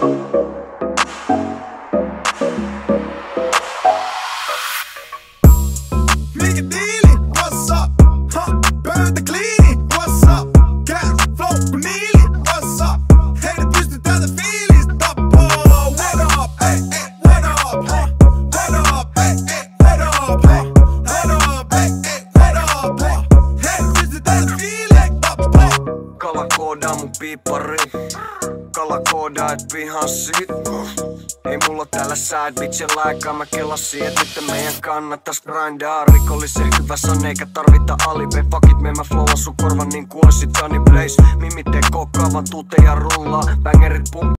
Mikä diili? What's up? Pöytä kliini? What's up? Cash flow kun niili? What's up? Heitä pysty täältä fiilistä tappaa. What up? Hey, hey, what up? What up? Hey, hey, what up? What up? Hey, hey, what up? Heitä pysty täältä fiilistä tappaa. Kala koodaa mun piippari. Kala koodaa et vihaa sit. Ei mulla täällä side bitchellä aikaa, mä kelasin et nyt meidän kannattais grindaa. Rikollisen hyvä san eikä tarvita alibi. Fuckit me mä flowaan sun korvan niin kuin oisit Johnny Blaze. Mimit tee kokkaa vaan tuute ja rullaa. Bangerit pump.